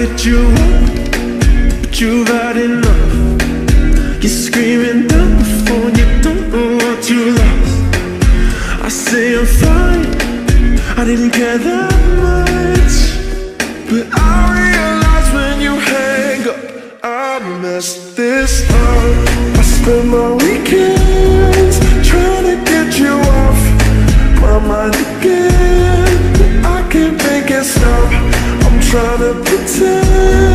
get you up, but you've had enough. You're screaming down the phone, you don't know what you lost. I say I'm fine, I didn't care that much, but I realize when you hang up, I messed this up. I spend my weekends trying to get you off my mind again, but I can't make it stop. I'm trying to pretend